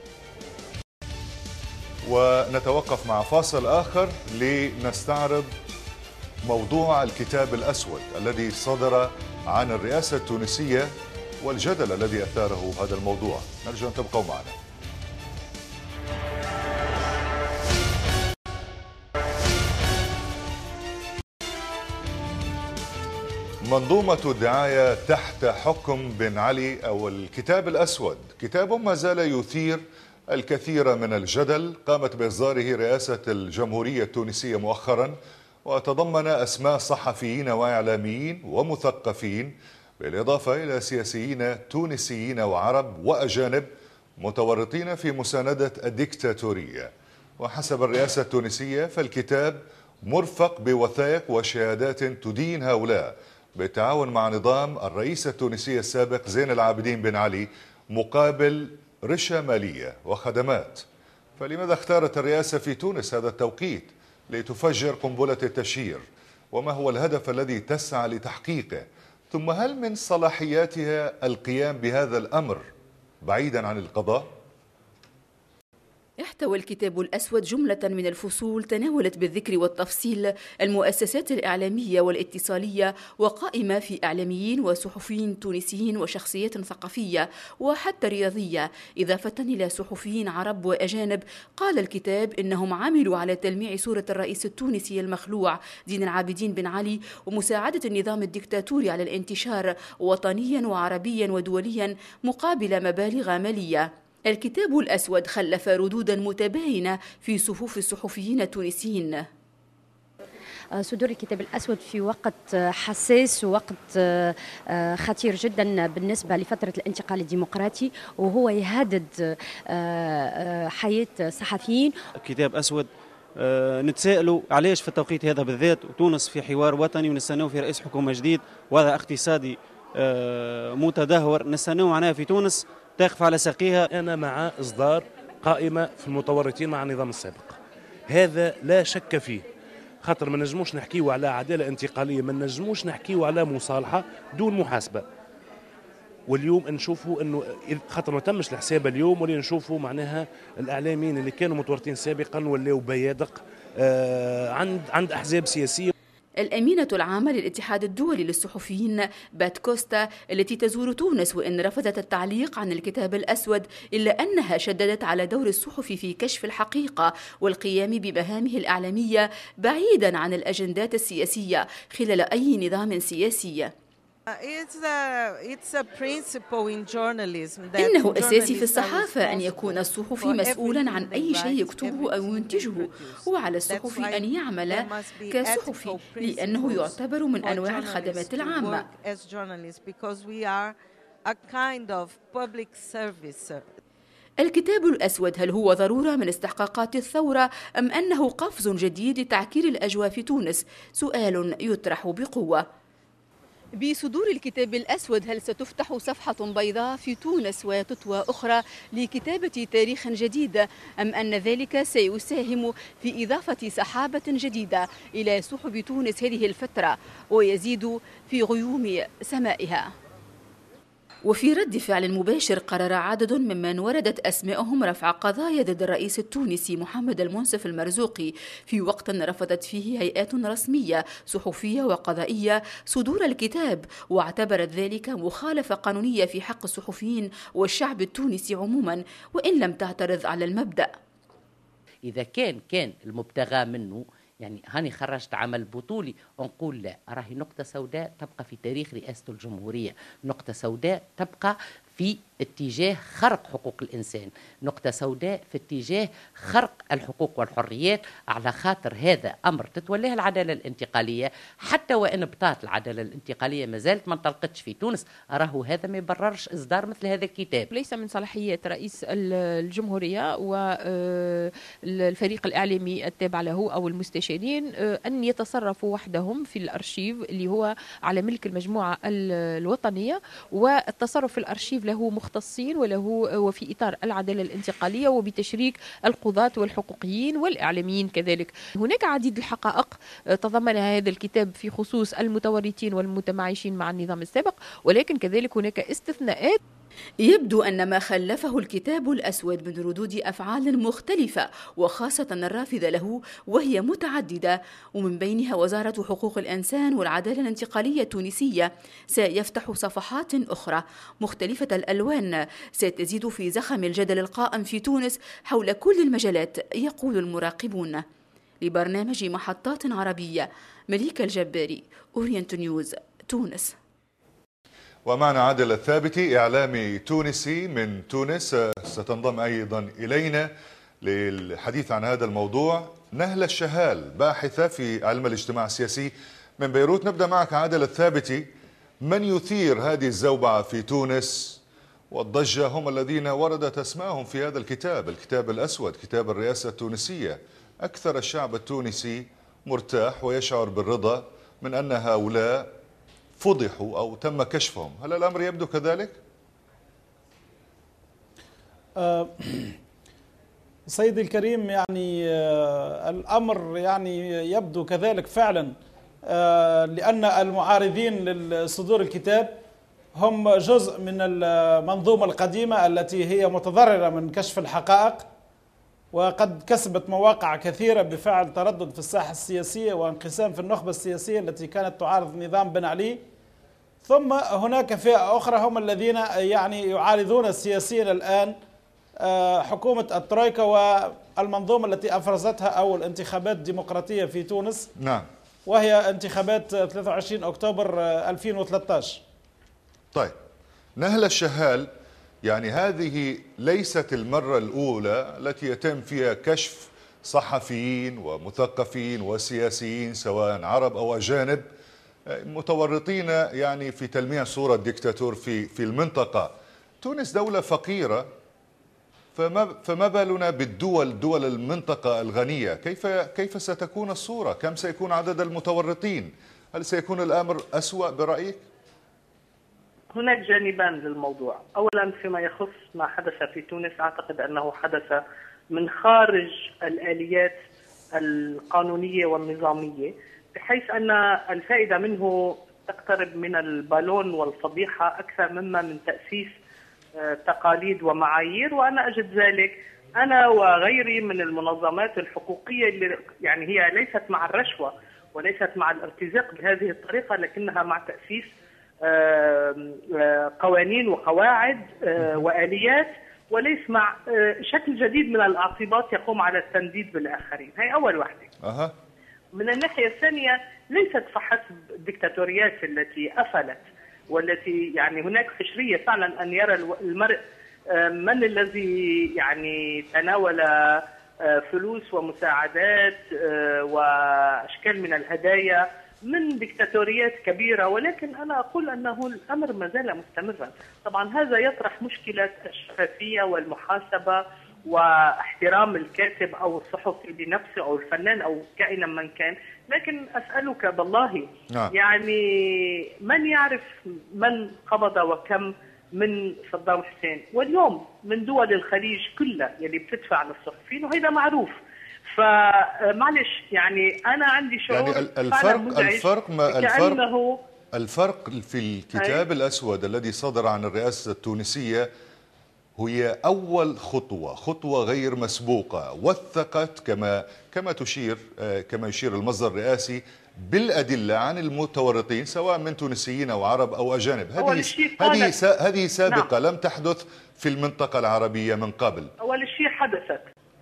ونتوقف مع فاصل آخر لنستعرض موضوع الكتاب الأسود الذي صدر عن الرئاسة التونسية والجدل الذي أثاره هذا الموضوع. نرجو أن تبقوا معنا. منظومة الدعاية تحت حكم بن علي أو الكتاب الأسود كتاب ما زال يثير الكثير من الجدل، قامت بإصداره رئاسة الجمهورية التونسية مؤخرا، وتضمن أسماء صحفيين وإعلاميين ومثقفين بالإضافة إلى سياسيين تونسيين وعرب وأجانب متورطين في مساندة الديكتاتورية. وحسب الرئاسة التونسية فالكتاب مرفق بوثائق وشهادات تدين هؤلاء بالتعاون مع نظام الرئيس التونسي السابق زين العابدين بن علي مقابل رشا مالية وخدمات. فلماذا اختارت الرئاسة في تونس هذا التوقيت لتفجر قنبلة التشهير؟ وما هو الهدف الذي تسعى لتحقيقه؟ ثم هل من صلاحياتها القيام بهذا الأمر بعيدا عن القضاء؟ يحتوي الكتاب الأسود جملة من الفصول تناولت بالذكر والتفصيل المؤسسات الإعلامية والاتصالية وقائمة في إعلاميين وصحفيين تونسيين وشخصيات ثقافية وحتى رياضية، إضافة إلى صحفيين عرب وأجانب. قال الكتاب إنهم عملوا على تلميع صورة الرئيس التونسي المخلوع زين العابدين بن علي ومساعدة النظام الدكتاتوري على الانتشار وطنيا وعربيا ودوليا مقابل مبالغ مالية. الكتاب الأسود خلف ردودا متباينة في صفوف الصحفيين التونسيين. صدور الكتاب الأسود في وقت حساس ووقت خطير جدا بالنسبة لفترة الانتقال الديمقراطي، وهو يهدد حياة الصحفيين. كتاب أسود نتساءلوا علاش في التوقيت هذا بالذات، وتونس في حوار وطني ونستناو في رئيس حكومة جديد وضع اقتصادي متدهور، نستناو معناها في تونس تقف على ساقيها. أنا مع إصدار قائمة في المتورطين مع النظام السابق، هذا لا شك فيه، خاطر ما نجموش نحكيو على عدالة انتقالية، ما نجموش نحكيو على مصالحة دون محاسبة. واليوم نشوفوا انه خاطر ما تمش الحساب اليوم، ولي نشوفوا معناها الاعلاميين اللي كانوا متورطين سابقا ولاو بيادق آه عند عند احزاب سياسيه. الأمينة العامة للاتحاد الدولي للصحفيين بات كوستا التي تزور تونس وإن رفضت التعليق عن الكتاب الأسود إلا أنها شددت على دور الصحفي في كشف الحقيقة والقيام بمهامه الإعلامية بعيدا عن الأجندات السياسية خلال أي نظام سياسي. إنه أساسي في الصحافة أن يكون الصحفي مسؤولا عن أي شيء يكتبه أو ينتجه، وعلى الصحفي أن يعمل كصحفي لأنه يعتبر من أنواع الخدمات العامة. الكتاب الأسود هل هو ضرورة من استحقاقات الثورة أم أنه قفز جديد لتعكير الأجواء في تونس؟ سؤال يطرح بقوة. بصدور الكتاب الأسود هل ستفتح صفحة بيضاء في تونس وتطوى أخرى لكتابة تاريخ جديد، أم أن ذلك سيساهم في إضافة سحابة جديدة إلى سحب تونس هذه الفترة ويزيد في غيوم سمائها؟ وفي رد فعل مباشر قرر عدد ممن وردت أسماءهم رفع قضايا ضد الرئيس التونسي محمد المنصف المرزوقي في وقت رفضت فيه هيئات رسمية صحفية وقضائية صدور الكتاب، واعتبرت ذلك مخالفة قانونية في حق الصحفيين والشعب التونسي عموما وإن لم تعترض على المبدأ. إذا كان كان المبتغى منه يعني هاني خرجت عمل بطولي نقول لا، راهي نقطة سوداء تبقى في تاريخ رئاسة الجمهورية، نقطة سوداء تبقى في اتجاه خرق حقوق الإنسان، نقطة سوداء في اتجاه خرق الحقوق والحريات، على خاطر هذا أمر تتولاه العدالة الانتقالية. حتى وإن بطات العدالة الانتقالية ما زالت ما انطلقتش في تونس، راهو هذا ما يبررش إصدار مثل هذا الكتاب. ليس من صلاحيات رئيس الجمهورية والفريق الإعلامي التابع له أو المستشارين أن يتصرفوا وحدهم في الأرشيف اللي هو على ملك المجموعة الوطنية، والتصرف في الأرشيف له مختصين وله وفي إطار العدالة الانتقالية وبتشريك القضاة والحقوقيين والإعلاميين كذلك. هناك عديد الحقائق تضمنها هذا الكتاب في خصوص المتورطين والمتمعشين مع النظام السابق، ولكن كذلك هناك استثناءات. يبدو أن ما خلفه الكتاب الأسود من ردود أفعال مختلفة وخاصة الرافضة له وهي متعددة، ومن بينها وزارة حقوق الإنسان والعدالة الانتقالية التونسية سيفتح صفحات أخرى مختلفة الألوان ستزيد في زخم الجدل القائم في تونس حول كل المجالات، يقول المراقبون. لبرنامج محطات عربية، مليكة الجباري، أورينت نيوز، تونس. ومعنا عادل الثابتي إعلامي تونسي من تونس ستنضم أيضا إلينا للحديث عن هذا الموضوع. نهلة الشهال باحثة في علم الاجتماع السياسي من بيروت. نبدأ معك عادل الثابتي، من يثير هذه الزوبعة في تونس والضجة هم الذين وردت أسمائهم في هذا الكتاب، الكتاب الأسود، كتاب الرئاسة التونسية. أكثر الشعب التونسي مرتاح ويشعر بالرضا من أن هؤلاء فضحوا أو تم كشفهم. هل الأمر يبدو كذلك؟ أه سيدي الكريم، يعني أه الأمر يعني يبدو كذلك فعلا، أه لأن المعارضين لصدور الكتاب هم جزء من المنظومة القديمة التي هي متضررة من كشف الحقائق، وقد كسبت مواقع كثيرة بفعل تردد في الساحة السياسية وانقسام في النخبة السياسية التي كانت تعارض نظام بن علي. ثم هناك فئة أخرى هم الذين يعني يعارضون سياسيا الآن حكومة الترويكا والمنظومة التي أفرزتها أو الانتخابات الديمقراطية في تونس. نعم. وهي انتخابات ثلاثة وعشرين أكتوبر ألفين وثلاثة عشر. طيب، نهلة الشهال، يعني هذه ليست المرة الأولى التي يتم فيها كشف صحفيين ومثقفين وسياسيين سواء عرب أو أجانب متورطين يعني في تلميع صورة ديكتاتور في في المنطقة. تونس دولة فقيرة، فما فما بالنا بالدول دول المنطقة الغنية؟ كيف كيف ستكون الصورة؟ كم سيكون عدد المتورطين؟ هل سيكون الأمر أسوأ برأيك؟ هناك جانبان للموضوع. أولا فيما يخص ما حدث في تونس، أعتقد أنه حدث من خارج الآليات القانونية والنظامية، بحيث أن الفائدة منه تقترب من البالون والفضيحة أكثر مما من تأسيس تقاليد ومعايير. وأنا أجد ذلك أنا وغيري من المنظمات الحقوقية اللي يعني هي ليست مع الرشوة وليست مع الارتزاق بهذه الطريقة، لكنها مع تأسيس قوانين وقواعد وآليات، وليس مع شكل جديد من الاعصابات يقوم على التنديد بالآخرين. هي أول واحدة. أه. من الناحية الثانية ليست فحسب الدكتاتوريات التي أفلت والتي يعني هناك خشرية فعلا أن يرى المرء من الذي يعني تناول فلوس ومساعدات وأشكال من الهدايا من دكتاتوريات كبيرة، ولكن أنا أقول أنه الأمر ما زال مستمرا. طبعا هذا يطرح مشكلة الشفافية والمحاسبة واحترام الكاتب أو الصحفي لنفسه أو الفنان أو كائنا من كان. لكن أسألك بالله نعم. يعني من يعرف من قبض وكم من صدام حسين، واليوم من دول الخليج كلها يلي بتدفع للصحفيين، وهذا معروف. فمعلش يعني أنا عندي شعور يعني الفرق الفرق ما الفرق الفرق في الكتاب أي. الأسود الذي صدر عن الرئاسة التونسية هي أول خطوة خطوة غير مسبوقة، وثقت كما كما تشير كما يشير المصدر الرئاسي بالأدلة عن المتورطين سواء من تونسيين أو عرب أو أجانب. هذه هذه هذه سابقة نعم. لم تحدث في المنطقة العربية من قبل. أول شيء حدثت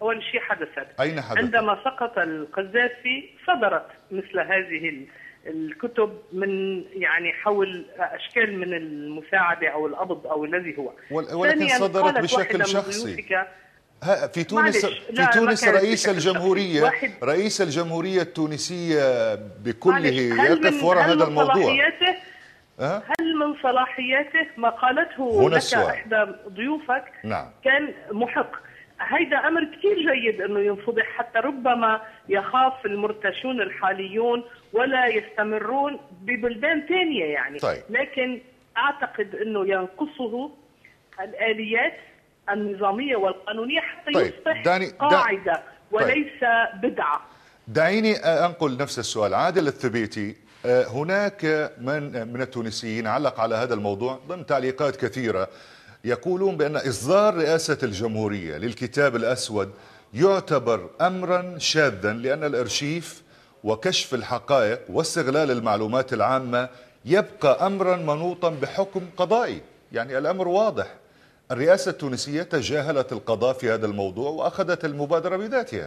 أول شيء حدثت أين حدث؟ عندما سقط القذافي صدرت مثل هذه الكتب من يعني حول أشكال من المساعدة أو القبض أو الذي هو. ولكن صدرت بشكل شخصي. في تونس في تونس رئيس الجمهورية رئيس الجمهورية التونسية بكله يقف وراء هذا الموضوع. أه؟ هل من صلاحياته ما قالته لك السؤال. إحدى ضيوفك نعم. كان محق. هيدا أمر كثير جيد أنه ينفضح، حتى ربما يخاف المرتشون الحاليون ولا يستمرون ببلدان ثانية يعني. طيب. لكن أعتقد أنه ينقصه الآليات النظامية والقانونية حتى طيب. يصبح داني قاعدة دا... وليس طيب. بدعة. دعيني أنقل نفس السؤال. عادل الثبيتي، هناك من من التونسيين علق على هذا الموضوع ضمن تعليقات كثيرة، يقولون بأن إصدار رئاسة الجمهورية للكتاب الأسود يعتبر أمرا شاذا، لأن الأرشيف وكشف الحقائق واستغلال المعلومات العامة يبقى أمرا منوطا بحكم قضائي. يعني الأمر واضح، الرئاسة التونسية تجاهلت القضاء في هذا الموضوع وأخذت المبادرة بذاتها.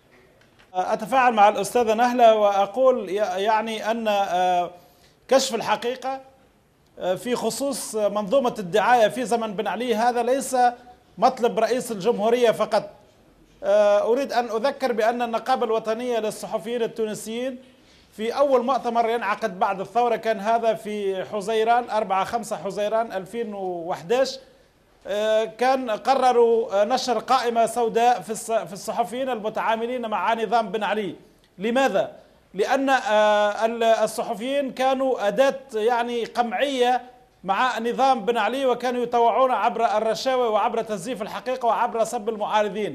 أتفاعل مع الأستاذة نهلة وأقول يعني أن كشف الحقيقة في خصوص منظومة الدعاية في زمن بن علي هذا ليس مطلب رئيس الجمهورية فقط. أريد أن أذكر بأن النقابة الوطنية للصحفيين التونسيين في أول مؤتمر ينعقد بعد الثورة كان هذا في حزيران أربعة خمسة حزيران ألفين وأحد عشر، كان قرروا نشر قائمة سوداء في الصحفيين المتعاملين مع نظام بن علي. لماذا؟ لأن الصحفيين كانوا أداة يعني قمعية مع نظام بن علي، وكانوا يطوعون عبر الرشاوى وعبر تزييف الحقيقة وعبر سب المعارضين.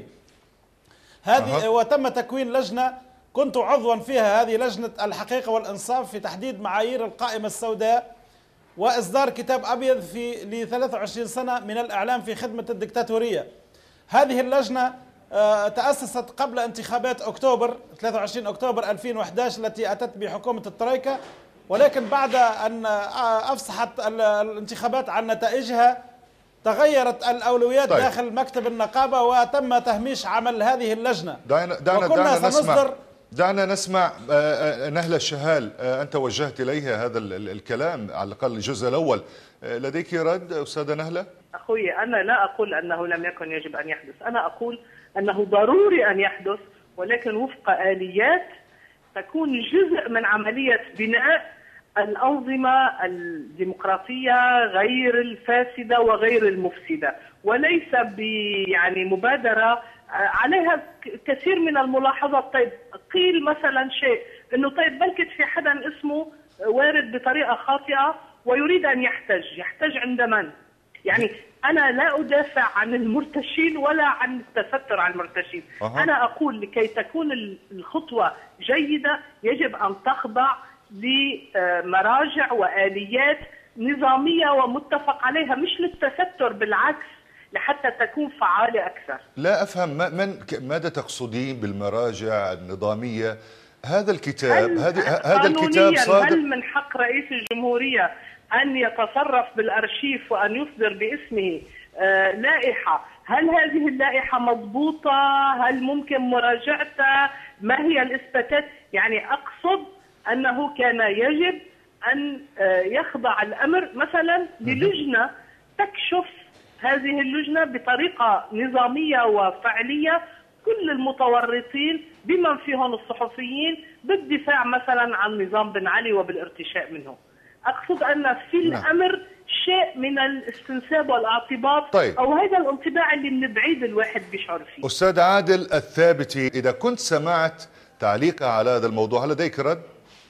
هذه أه. وتم تكوين لجنة كنت عضوا فيها، هذه لجنة الحقيقة والإنصاف، في تحديد معايير القائمة السوداء وإصدار كتاب أبيض في ل ثلاثة وعشرين سنة من الإعلام في خدمة الدكتاتورية. هذه اللجنة تأسست قبل انتخابات أكتوبر ثلاثة وعشرين أكتوبر ألفين وأحد عشر التي أتت بحكومة الترويكا، ولكن بعد أن أفصحت الانتخابات عن نتائجها تغيرت الأولويات طيب. داخل مكتب النقابة وتم تهميش عمل هذه اللجنة. دعنا دعنا دعنا نسمع دعنا نسمع نهلة الشهال، أنت وجهت إليها هذا الكلام على الأقل الجزء الأول، لديك رد أستاذة نهلة؟ أخوي أنا لا أقول أنه لم يكن يجب أن يحدث، أنا أقول أنه ضروري أن يحدث، ولكن وفق آليات تكون جزء من عملية بناء الأنظمة الديمقراطية غير الفاسدة وغير المفسدة، وليس يعني مبادرة عليها كثير من الملاحظات. طيب قيل مثلا شيء انه طيب بلكت في حدا اسمه وارد بطريقه خاطئه ويريد ان يحتج، يحتج عند من؟ يعني انا لا ادافع عن المرتشين ولا عن التستر على المرتشين، أه. انا اقول لكي تكون الخطوه جيده يجب ان تخضع لمراجع واليات نظاميه ومتفق عليها، مش للتستر، بالعكس لحتى تكون فعالة أكثر. لا أفهم من ماذا تقصدين بالمراجع النظامية؟ هذا الكتاب هذا هذا الكتاب صادر. هل من حق رئيس الجمهورية أن يتصرف بالأرشيف وأن يصدر باسمه آه لائحة؟ هل هذه اللائحة مضبوطة؟ هل ممكن مراجعتها؟ ما هي الإثباتات؟ يعني أقصد أنه كان يجب أن آه يخضع الأمر مثلا للجنة تكشف هذه اللجنة بطريقة نظامية وفعلية كل المتورطين بمن فيهم الصحفيين بالدفاع مثلا عن نظام بن علي وبالارتشاء منه. أقصد أن في الأمر شيء من الاستنساب والاعتباط، طيب. أو هذا الانطباع اللي من بعيد الواحد بيشعر فيه. أستاذ عادل الثابتي، إذا كنت سمعت تعليقها على هذا الموضوع هل لديك رد؟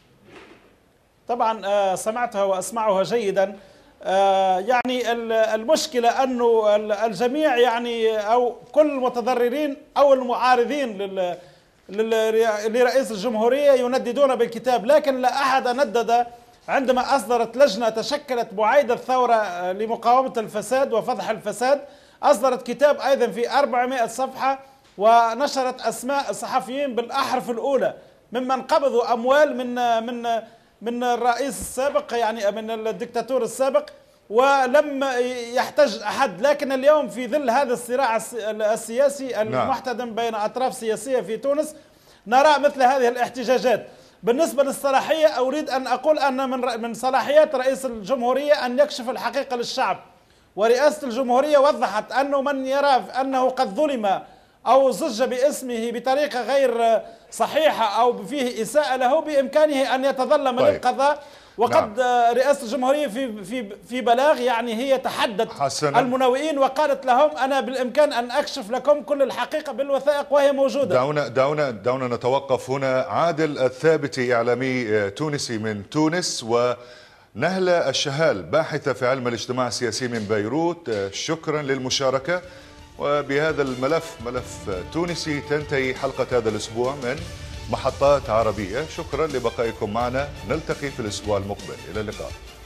طبعا سمعتها وأسمعها جيدا. آه يعني المشكلة أنه الجميع يعني أو كل المتضررين أو المعارضين لل لرئيس الجمهورية ينددون بالكتاب، لكن لا أحد ندد عندما أصدرت لجنة تشكلت بعيد الثورة لمقاومة الفساد وفضح الفساد، أصدرت كتاب أيضا في أربعمائة صفحة ونشرت أسماء الصحفيين بالأحرف الأولى ممن قبضوا أموال من من من الرئيس السابق، يعني من الدكتاتور السابق، ولم يحتج أحد. لكن اليوم في ظل هذا الصراع السياسي المحتدم بين أطراف سياسية في تونس نرى مثل هذه الاحتجاجات. بالنسبة للصلاحية أريد أن أقول أن من من صلاحيات رئيس الجمهورية أن يكشف الحقيقة للشعب، ورئاسة الجمهورية وضحت أنه من يرى أنه قد ظلم أو زج باسمه بطريقة غير صحيحة أو فيه إساءة له بإمكانه أن يتظلم طيب. للقضاء. وقد نعم. رئاسة الجمهورية في في في بلاغ يعني هي تحدت حسنا. المنوئين وقالت لهم أنا بالإمكان أن أكشف لكم كل الحقيقة بالوثائق وهي موجودة. دعونا دعونا دعونا نتوقف هنا. عادل الثابتي إعلامي تونسي من تونس، ونهلة الشهال باحثة في علم الاجتماع السياسي من بيروت، شكرا للمشاركة. وبهذا الملف ملف تونسي تنتهي حلقة هذا الأسبوع من محطات عربية. شكرا لبقائكم معنا، نلتقي في الأسبوع المقبل، إلى اللقاء.